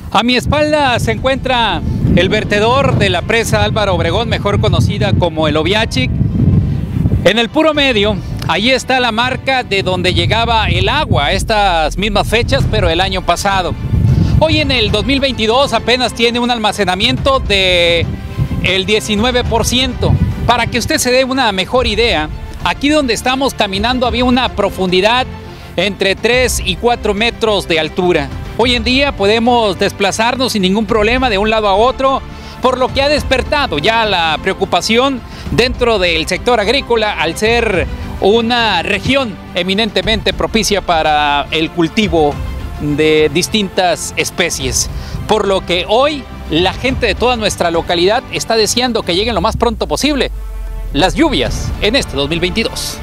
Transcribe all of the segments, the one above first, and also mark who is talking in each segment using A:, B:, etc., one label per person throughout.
A: A mi espalda se encuentra el vertedor de la presa Álvaro Obregón, mejor conocida como el Oviachic. En el puro medio, ahí está la marca de donde llegaba el agua a estas mismas fechas, pero el año pasado. Hoy en el 2022 apenas tiene un almacenamiento del 19%. Para que usted se dé una mejor idea, aquí donde estamos caminando había una profundidad entre 3 y 4 metros de altura. Hoy en día podemos desplazarnos sin ningún problema de un lado a otro, por lo que ha despertado ya la preocupación dentro del sector agrícola al ser una región eminentemente propicia para el cultivo de distintas especies. Por lo que hoy la gente de toda nuestra localidad está deseando que lleguen lo más pronto posible las lluvias en este 2022.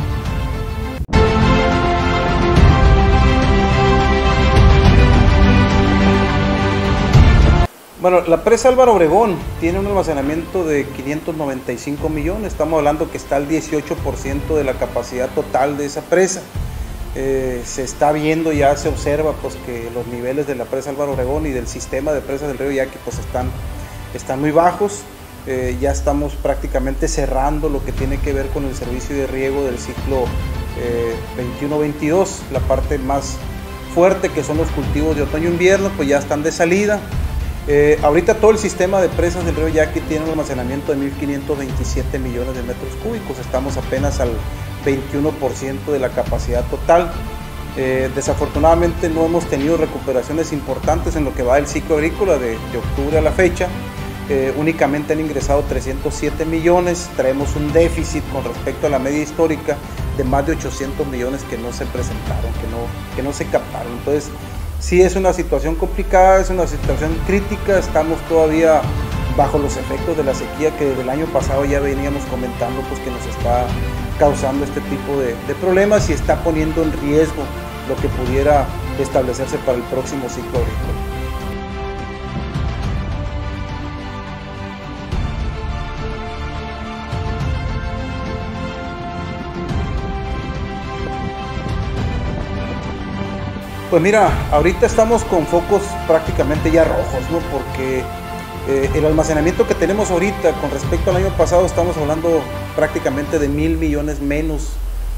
B: Bueno, la presa Álvaro Obregón tiene un almacenamiento de 595 millones, estamos hablando que está al 18% de la capacidad total de esa presa. Se está viendo, ya se observa pues que los niveles de la presa Álvaro Obregón y del sistema de presas del río Yaqui pues están muy bajos. Ya estamos prácticamente cerrando lo que tiene que ver con el servicio de riego del ciclo 21-22, la parte más fuerte que son los cultivos de otoño-invierno pues ya están de salida. Ahorita todo el sistema de presas del río Yaqui tiene un almacenamiento de 1.527 millones de metros cúbicos, estamos apenas al 21% de la capacidad total. Desafortunadamente no hemos tenido recuperaciones importantes en lo que va del ciclo agrícola de octubre a la fecha. Únicamente han ingresado 307 millones, traemos un déficit con respecto a la media histórica de más de 800 millones que no se presentaron, que no se captaron. Entonces sí es una situación complicada, es una situación crítica, estamos todavía bajo los efectos de la sequía que desde el año pasado ya veníamos comentando pues que nos está causando este tipo de problemas y está poniendo en riesgo lo que pudiera establecerse para el próximo ciclo agrícola. Pues mira, ahorita estamos con focos prácticamente ya rojos, ¿no? Porque el almacenamiento que tenemos ahorita con respecto al año pasado estamos hablando prácticamente de 1.000 millones menos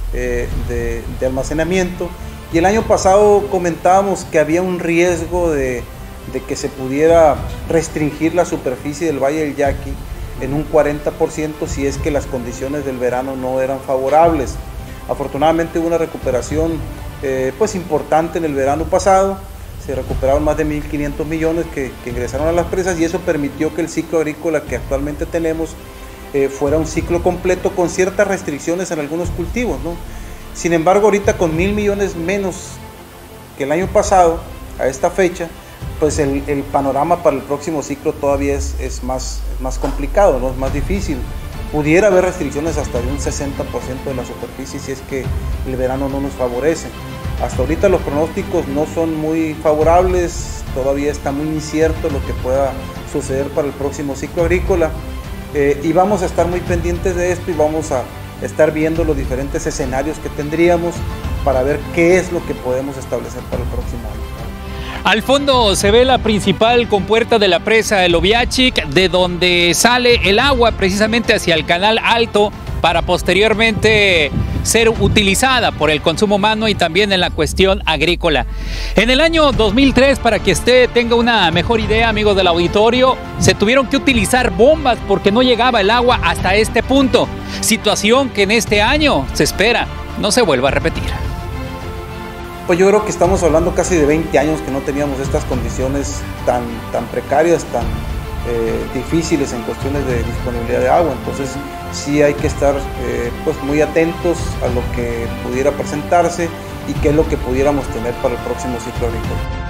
B: de almacenamiento, y el año pasado comentábamos que había un riesgo de que se pudiera restringir la superficie del Valle del Yaqui en un 40% si es que las condiciones del verano no eran favorables. Afortunadamente hubo una recuperación pues importante en el verano pasado, se recuperaron más de 1.500 millones que ingresaron a las presas, y eso permitió que el ciclo agrícola que actualmente tenemos fuera un ciclo completo con ciertas restricciones en algunos cultivos, ¿no? Sin embargo, ahorita con 1.000 millones menos que el año pasado, a esta fecha, pues el panorama para el próximo ciclo todavía es más complicado, ¿no? Es más difícil. Pudiera haber restricciones hasta de un 60% de la superficie si es que el verano no nos favorece. Hasta ahorita los pronósticos no son muy favorables, todavía está muy incierto lo que pueda suceder para el próximo ciclo agrícola, y vamos a estar muy pendientes de esto y vamos a estar viendo los diferentes escenarios que tendríamos para ver qué es lo que podemos establecer para el próximo año.
A: Al fondo se ve la principal compuerta de la presa El Oviachic, de donde sale el agua precisamente hacia el canal alto para posteriormente ser utilizada por el consumo humano y también en la cuestión agrícola. En el año 2003, para que usted tenga una mejor idea, amigos del auditorio, se tuvieron que utilizar bombas porque no llegaba el agua hasta este punto, situación que en este año se espera no se vuelva a repetir.
B: Pues yo creo que estamos hablando casi de 20 años que no teníamos estas condiciones tan precarias, tan difíciles en cuestiones de disponibilidad de agua. Entonces sí hay que estar pues muy atentos a lo que pudiera presentarse y qué es lo que pudiéramos tener para el próximo ciclo agrícola.